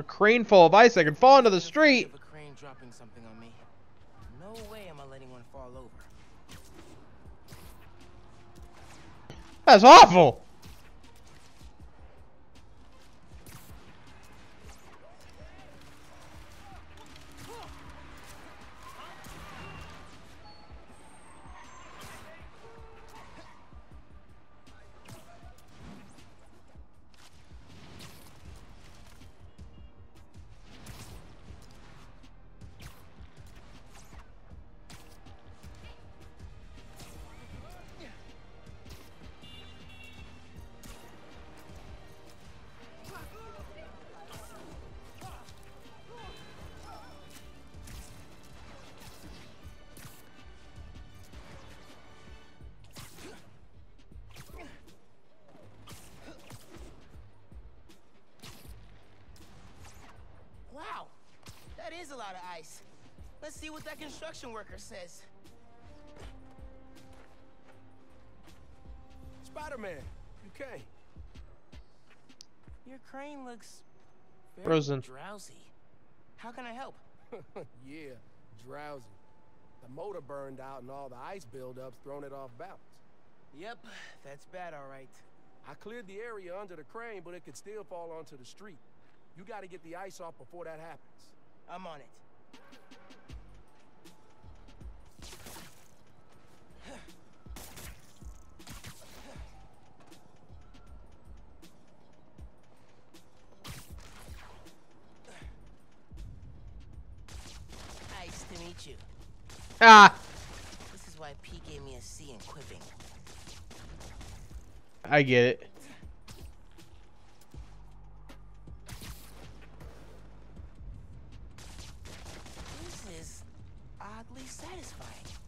A crane full of ice that can fall into the street. A crane dropping something on me. No way am I letting one fall over. That's awful. Wow, that is a lot of ice. Let's see what that construction worker says. Spider-Man, you came. Your crane looks very Frozen. drowsy. How can I help? Yeah, drowsy. The motor burned out and all the ice buildups thrown it off balance. Yep, that's bad, all right. I cleared the area under the crane, but it could still fall onto the street. You gotta get the ice off before that happens. I'm on it. Nice to meet you. Ah, This is why Pete gave me a C in quipping. I get it. This is oddly satisfying.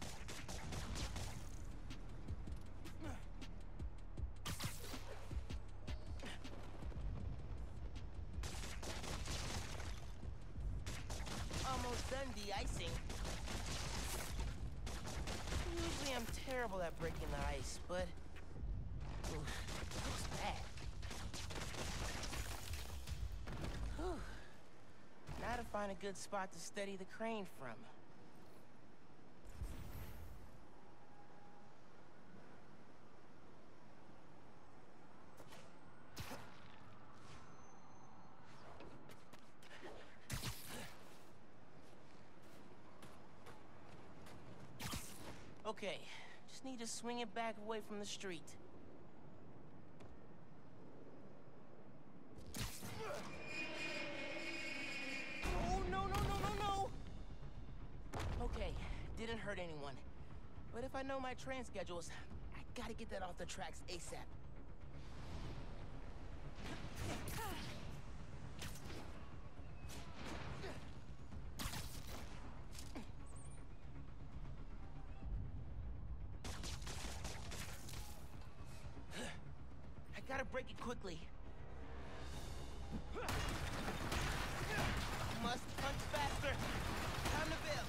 Almost done de-icing. Usually I'm terrible at breaking the ice, but oof, that was bad. Whew. Now to find a good spot to steady the crane from. Okay, just need to swing it back away from the street. Oh, no. Okay, didn't hurt anyone. But if I know my train schedules, I gotta get that off the tracks ASAP. I gotta break it quickly. Must punch faster. Time to build.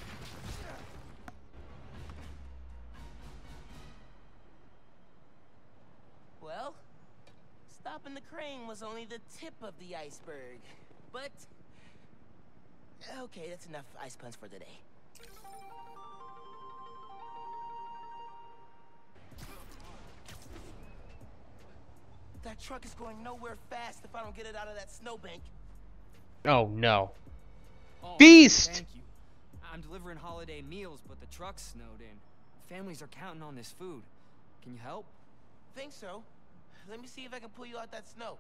Well, stopping the crane was only the tip of the iceberg. But okay, that's enough ice punch for today. That truck is going nowhere fast if I don't get it out of that snowbank. Oh no. Oh, Beast! Thank you. I'm delivering holiday meals, but the truck's snowed in. Families are counting on this food. Can you help? Think so. Let me see if I can pull you out that snow.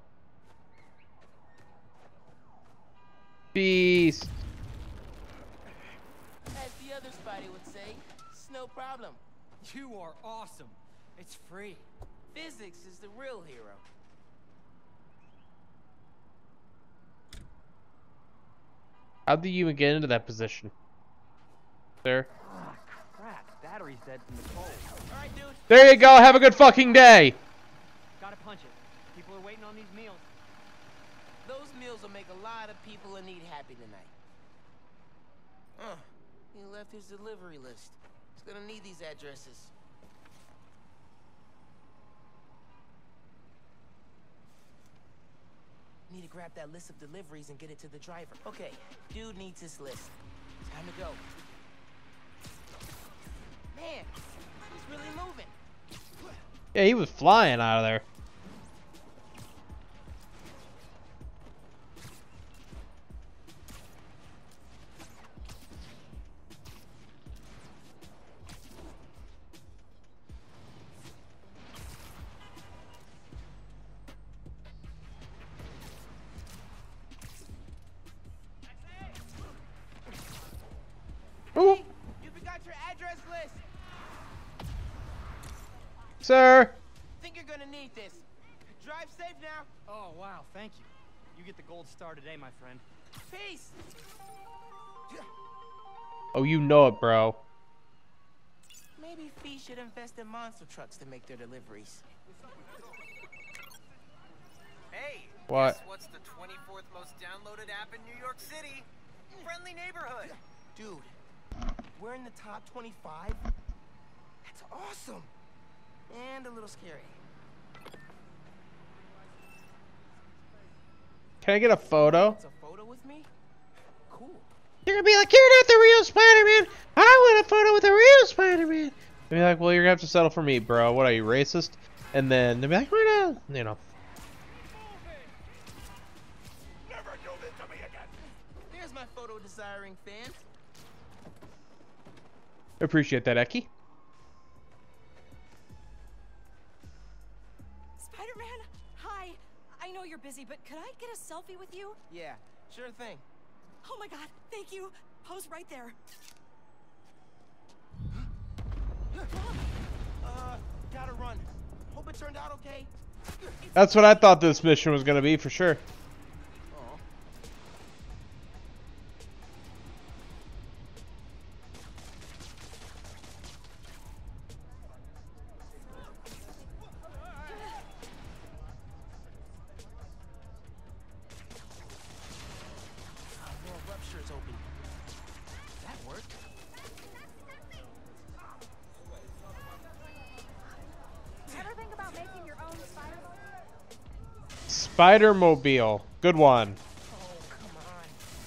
Beast. As the other Spidey would say, it's no problem. You are awesome. It's free. Physics is the real hero. How'd you even get into that position? There. Ah, crap. Battery's dead from the cold. All right, dude. There you go. Have a good fucking day. Gotta punch it. People are waiting on these meals. Those meals will make a lot of people in need happy tonight. He left his delivery list. He's gonna need these addresses. Need to grab that list of deliveries and get it to the driver. Okay, dude needs his list. Time to go. Man, he's really moving. Yeah, he was flying out of there. Ooh. You forgot your address list. Sir. Think you're gonna need this. Drive safe now. Oh, wow, thank you. You get the gold star today, my friend. Peace. Oh, you know it, bro. Maybe Fee should invest in monster trucks to make their deliveries. Hey, What? guess what's the 24th most downloaded app in New York City? Friendly Neighborhood. Dude, we're in the top 25? That's awesome. And a little scary. Can I get a photo? It's a photo with me? Cool. You're gonna be like, you're not the real Spider-Man. I want a photo with the real Spider-Man. They'll be like, well, you're gonna have to settle for me, bro. What are you, racist? And then they'll be like, we're not, you know. Never do this to me again. There's my photo desiring fan. Appreciate that, Eki. Spider-Man, hi. I know you're busy, but could I get a selfie with you? Yeah, sure thing. Oh my god, thank you. Pose right there. Gotta run. Hope it turned out okay. That's what I thought this mission was gonna be, for sure. Aw. More ruptures open. That worked. Ever think about making your own spider? Spider-Mobile. Good one. Oh, come on.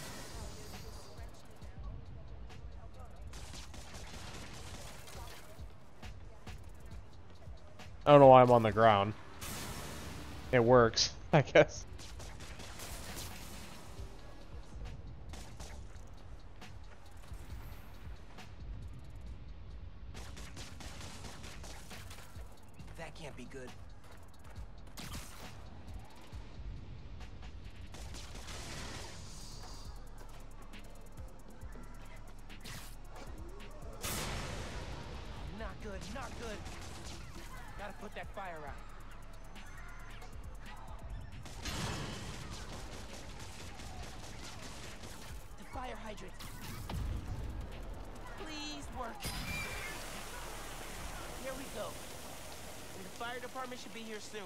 I don't know why I'm on the ground. It works, I guess. That can't be good. Not good, not good. Gotta put that fire out. The fire hydrant. Please work. Here we go. And the fire department should be here soon.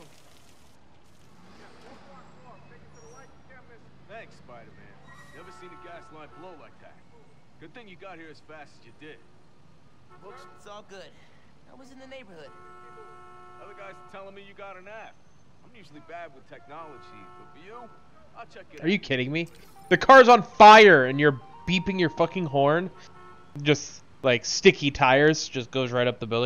Thanks, Spider-Man. Never seen a gas line blow like that. Good thing you got here as fast as you did. It's all good. I was in the neighborhood. Other guys are telling me you got an app. I'm usually bad with technology, but for you, I'll check it out. Are you kidding me? The car's on fire and you're beeping your fucking horn. Just like sticky tires, just goes right up the building.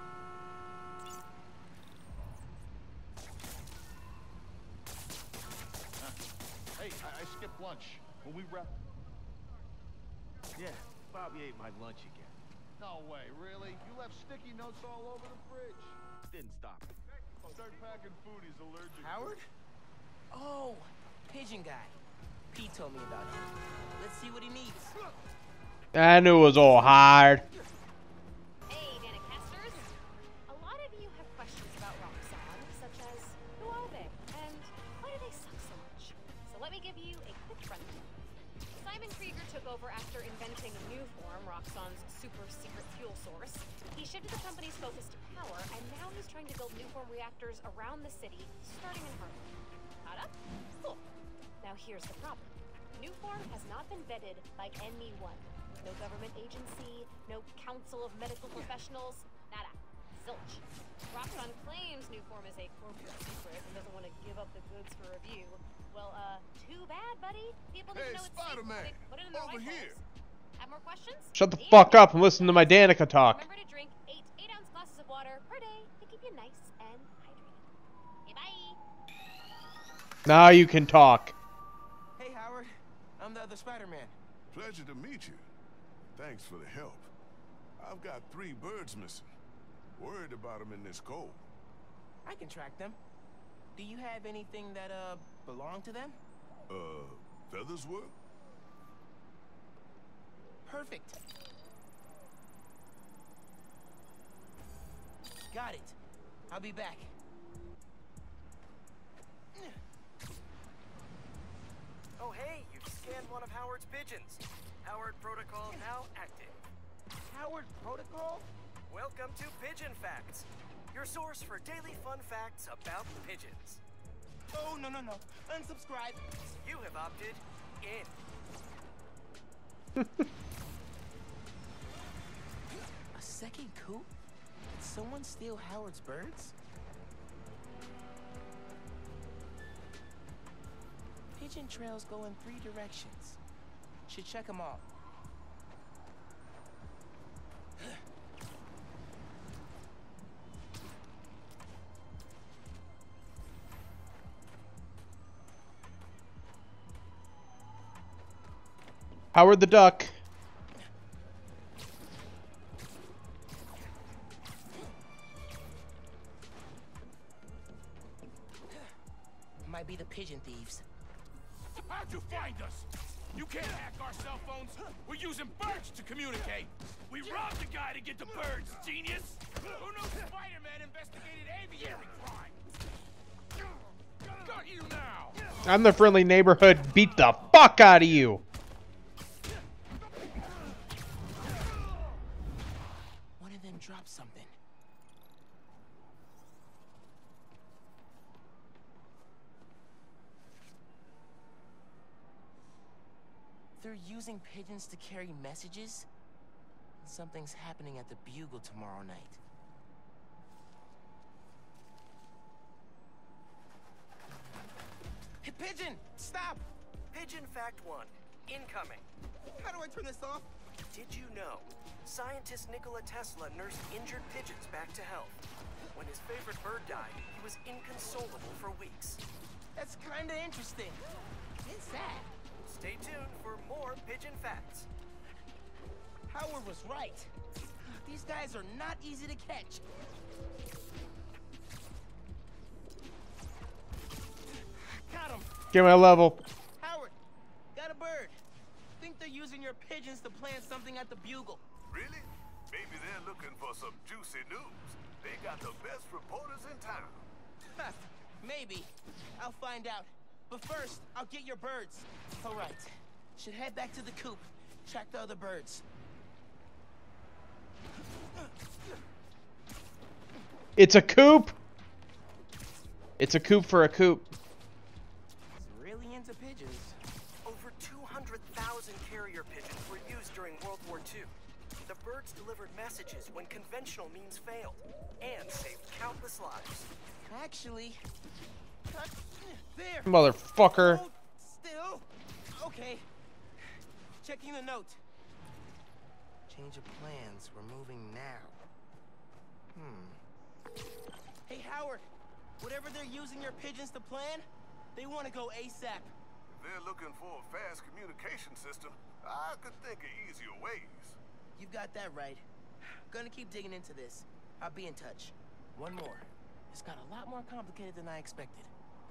Hey, I skipped lunch. When we wrap... Yeah, Bobby ate my lunch again. No way, really? You left sticky notes all over the fridge. Didn't stop it. Start packing food, he's allergic. Howard? Oh, pigeon guy. Pete told me about him. Let's see what he needs. I knew it was all hard. Hey, Danica Casters. A lot of you have questions about Roxxon, such as who are they and why do they suck so much? So let me give you a quick rundown. Simon Krieger took over after inventing Nuform, Roxxon's super secret fuel source. He shifted the company's focus to power, and now he's trying to build Nuform reactors around the city, starting in Harlem. Caught up? Cool. Now here's the problem. Nuform has not been vetted by anyone. No government agency, no council of medical professionals, nada. Zilch. Roxxon claims Nuform is a corporate secret and doesn't want to give up the goods for review. Well, bad, buddy. People need Hey, to know it's safe before Spider-Man, they put it in their over rifles. here. Have more questions? Shut the Yeah. fuck up and listen to my Danica talk. Remember to drink 8 8-ounce glasses of water per day to keep you nice and hydrated. Okay, bye. Now you can talk. Hey, Howard. I'm the other Spider-Man. Pleasure to meet you. Thanks for the help. I've got 3 birds missing. Worried about them in this cold. I can track them. Do you have anything that, belong to them? Feathers work? Perfect. Got it. I'll be back. Oh, hey, you've scanned one of Howard's pigeons. Howard Protocol now active. Howard Protocol? Welcome to Pigeon Facts, your source for daily fun facts about pigeons. Oh, no. Unsubscribe. You have opted in. A second coop? Did someone steal Howard's birds? Pigeon trails go in 3 directions. Should check them all. Howard the Duck. Might be the pigeon thieves. How'd you find us? You can't hack our cell phones. We're using birds to communicate. We robbed the guy to get the birds, genius. Who knew Spider-Man investigated aviary crime? Got you now. I'm the friendly neighborhood. Beat the fuck out of you. One of them dropped something. They're using pigeons to carry messages? Something's happening at the Bugle tomorrow night. Hey, Pigeon! Stop! Pigeon Fact 1, incoming. How do I turn this off? Did you know? Scientist Nikola Tesla nursed injured pigeons back to health. When his favorite bird died, he was inconsolable for weeks. That's kinda interesting. It's sad. Stay tuned for more Pigeon Facts. Howard was right. These guys are not easy to catch. Got him. Get my level. Howard, got a bird. Think they're using your pigeons to plant something at the Bugle. Really? Maybe they're looking for some juicy news. They got the best reporters in town. Maybe. I'll find out. But first, I'll get your birds. All right. Should head back to the coop. Track the other birds. It's a coop. It's a coop for a coop. He's really into pigeons. Over 200,000 carrier pigeons were used during World War II. The birds delivered messages when conventional means failed and saved countless lives. Actually, there. Motherfucker. Hold still. Okay. Checking the note. Change of plans. We're moving now. Hey, Howard. Whatever they're using your pigeons to plan, they want to go ASAP. If they're looking for a fast communication system, I could think of easier ways. You've got that right. Gonna keep digging into this. I'll be in touch. One more. It's got a lot more complicated than I expected.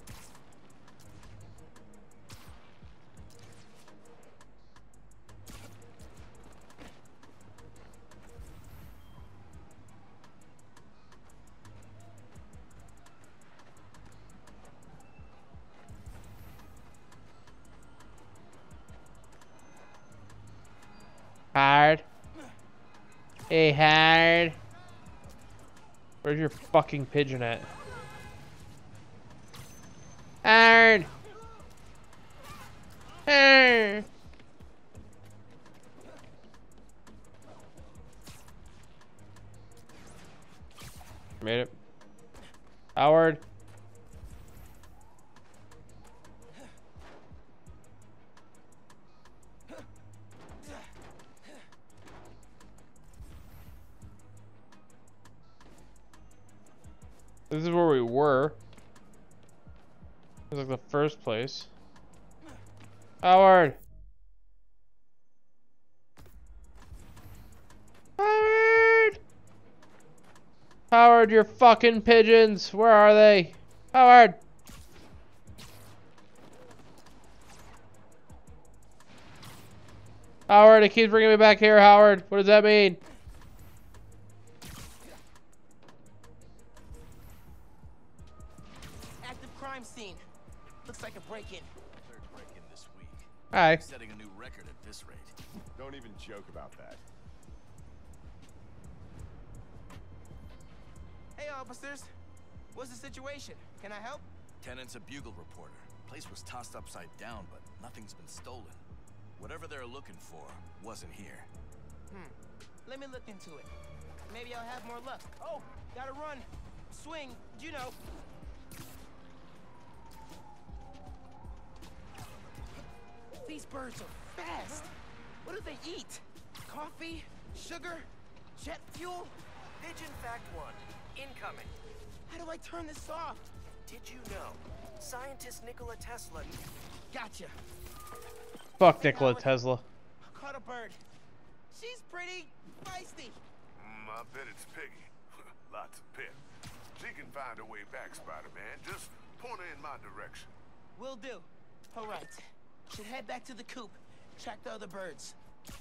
Hard. Hey, Hard. Where's your fucking pigeon at? Hard. Hard. Made it. Howard. This is where we were. It was like the first place. Howard! Howard! Howard, your fucking pigeons! Where are they? Howard! Howard, it keeps bringing me back here, Howard. What does that mean? Active crime scene. Looks like a break-in. Third break-in this week. Hi. Setting a new record at this rate. Don't even joke about that. Hey, officers. What's the situation? Can I help? Tenant's a Bugle reporter. Place was tossed upside down, but nothing's been stolen. Whatever they're looking for wasn't here. Let me look into it. Maybe I'll have more luck. Oh, gotta run. Swing, you know. These birds are fast. What do they eat? Coffee? Sugar? Jet fuel? Pigeon Fact 1. Incoming. How do I turn this off? Did you know? Scientist Nikola Tesla... Gotcha. Fuck Nikola Tesla. Caught a bird. She's pretty feisty. I bet it's Peggy. Lots of pep. She can find her way back, Spider-Man. Just point her in my direction. Will do. All right. Should head back to the coop. Track the other birds.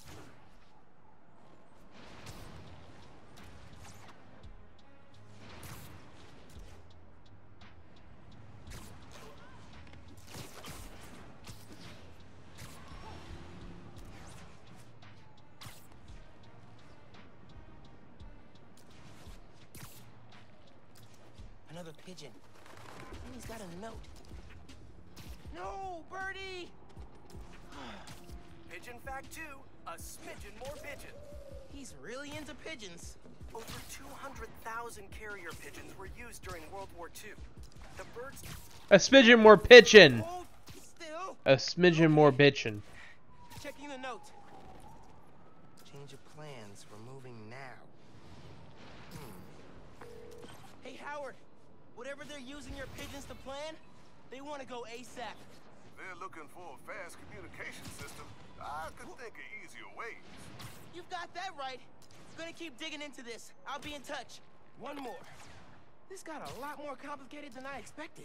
Another pigeon. And he's got a note. No, birdie! Pigeon Fact 2. A smidgen more pigeon. He's really into pigeons. Over 200,000 carrier pigeons were used during World War II. The birds... A smidgen more pitchin'. Hold still. A smidgen more bitchin'. Checking the note. Change of plans. We're moving now. Hey, Howard. Whatever they're using your pigeons to plan, they want to go ASAP. They're looking for a fast communication system. I could think of easier ways. You've got that right. Gonna keep digging into this. I'll be in touch. One more. This got a lot more complicated than I expected.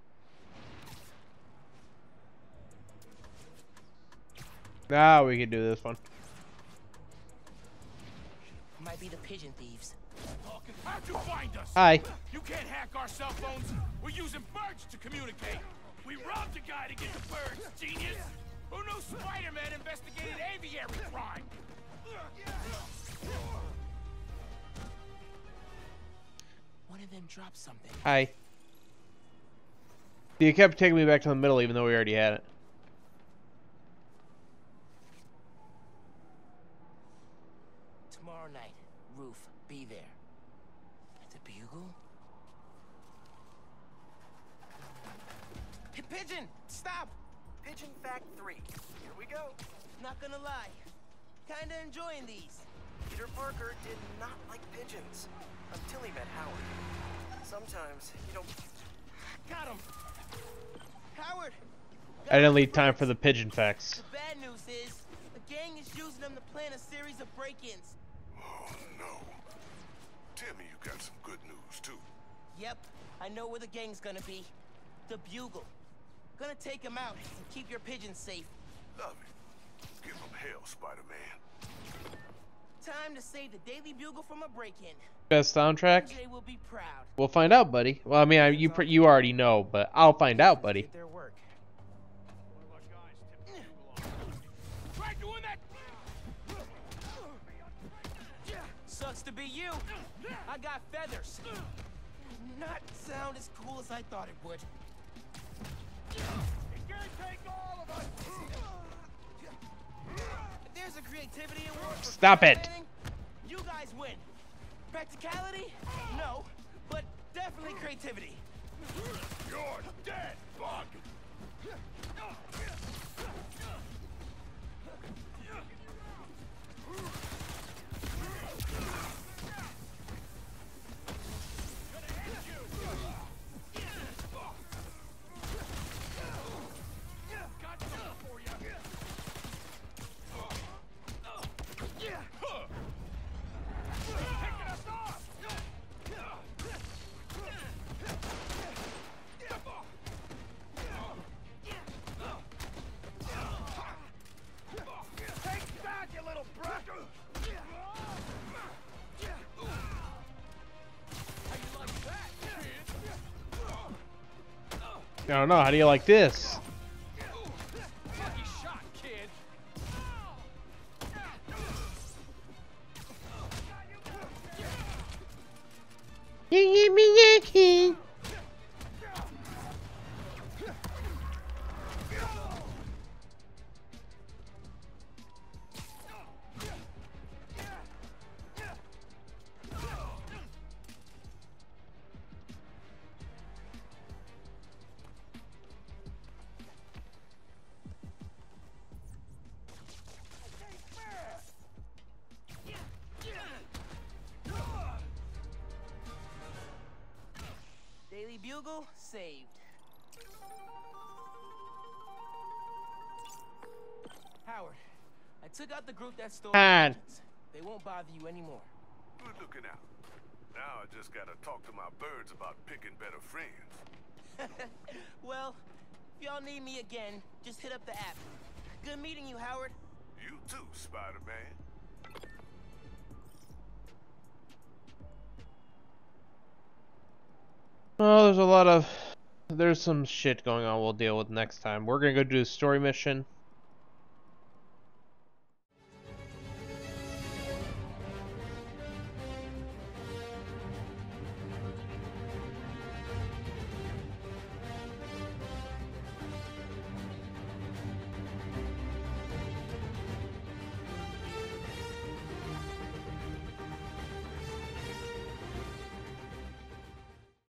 Now we can do this one. Might be the pigeon thieves. How'd you find us? Hi. You can't hack our cell phones. We're using birds to communicate. We robbed a guy to get the birds, genius. Who knew Spider-Man investigated aviary crime? One of them dropped something. Hi. You kept taking me back to the middle even though we already had it. Tomorrow night, Roof, be there. At the Bugle? Pigeon, stop! Pigeon Fact 3. Here we go. Not gonna lie, kinda enjoying these. Peter Parker did not like pigeons until he met Howard. Sometimes you don't... Got him! Howard! I didn't leave time for the pigeon facts. The bad news is, the gang is using them to plan a series of break-ins. Oh, no. Tell me you got some good news, too. Yep, I know where the gang's gonna be. The Bugle. Gonna take them out and keep your pigeons safe. Love it. Give them hell, Spider-Man. Time to save the Daily Bugle from a break-in. Best soundtrack? MJ will be proud. We'll find out, buddy. Well, I mean, you already know, but I'll find out, buddy. Did their work. Try doing that. Sucks to be you. I got feathers. Not sound as cool as I thought it would. It can't take all of us. If there's a creativity award for Stop it. planning, you guys win. Practicality? No, but definitely creativity. You're dead, Bug. I don't know. How do you like this? Lucky shot, kid. You give me your key. Daily Bugle saved. Howard, I took out the group that stole Han. pigeons. They won't bother you anymore. Good looking out. Now I just gotta talk to my birds about picking better friends. Well, if y'all need me again, just hit up the app. Good meeting you, Howard. You too, Spider-Man. Well, there's some shit going on we'll deal with next time. We're gonna go do a story mission.